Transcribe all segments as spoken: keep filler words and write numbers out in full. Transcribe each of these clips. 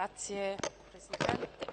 Grazie Presidente.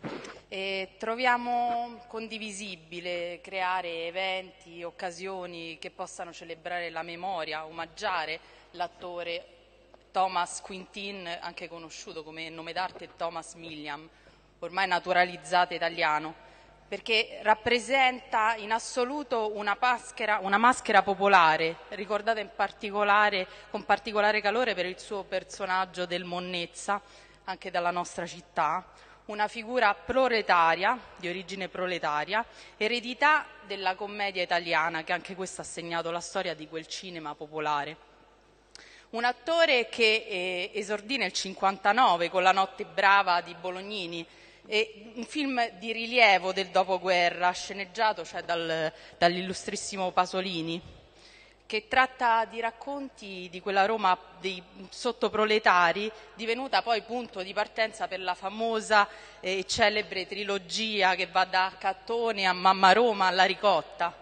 E troviamo condivisibile creare eventi, occasioni che possano celebrare la memoria, omaggiare l'attore Thomas Quintin, anche conosciuto come nome d'arte Thomas Milliam, ormai naturalizzato italiano, perché rappresenta in assoluto una maschera, una maschera popolare, ricordata in particolare, con particolare calore per il suo personaggio del Monnezza, anche dalla nostra città, una figura proletaria, di origine proletaria, eredità della commedia italiana, che anche questa ha segnato la storia di quel cinema popolare. Un attore che eh, esordì nel cinquantanove con La notte brava di Bolognini, e un film di rilievo del dopoguerra, sceneggiato cioè dal, dall'illustrissimo Pasolini, che tratta di racconti di quella Roma dei sottoproletari, divenuta poi punto di partenza per la famosa e celebre trilogia che va da Cattone a Mamma Roma alla Ricotta.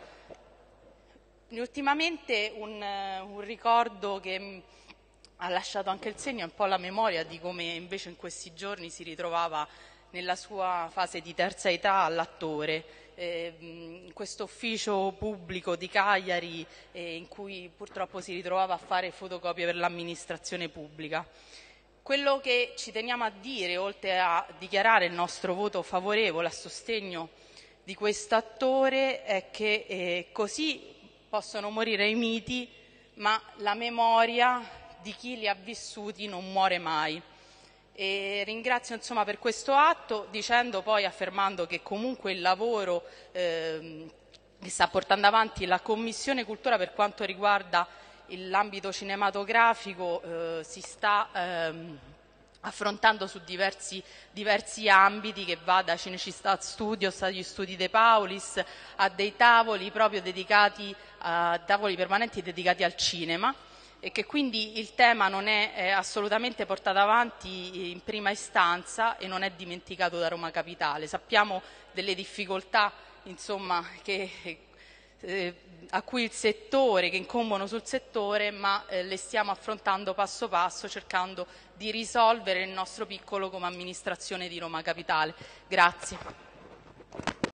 Ultimamente un, un ricordo che ha lasciato anche il segno, un po' la memoria di come invece in questi giorni si ritrovava nella sua fase di terza età all'attore, eh, in questo ufficio pubblico di Cagliari eh, in cui purtroppo si ritrovava a fare fotocopie per l'amministrazione pubblica. Quello che ci teniamo a dire, oltre a dichiarare il nostro voto favorevole a sostegno di questo attore, è che eh, così possono morire i miti, ma la memoria di chi li ha vissuti non muore mai. E ringrazio insomma per questo atto, dicendo poi, affermando che comunque il lavoro eh, che sta portando avanti la Commissione Cultura per quanto riguarda l'ambito cinematografico eh, si sta ehm, affrontando su diversi, diversi ambiti, che va da Cinecittà Studios agli studi De Paulis a dei tavoli proprio dedicati a tavoli permanenti dedicati al cinema, e che quindi il tema non è eh, assolutamente portato avanti in prima istanza e non è dimenticato da Roma Capitale. Sappiamo delle difficoltà insomma, che, eh, a cui il settore, che incombono sul settore, ma eh, le stiamo affrontando passo passo, cercando di risolvere il nostro piccolo come amministrazione di Roma Capitale. Grazie.